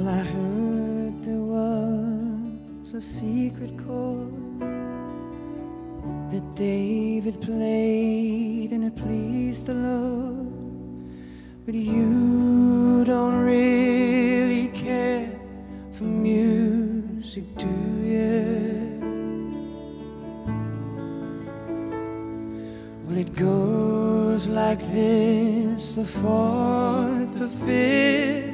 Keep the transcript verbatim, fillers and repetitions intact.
Well, I heard there was a secret chord that David played and it pleased the Lord. But you don't really care for music, do you? Well, it goes like this: the fourth, the fifth,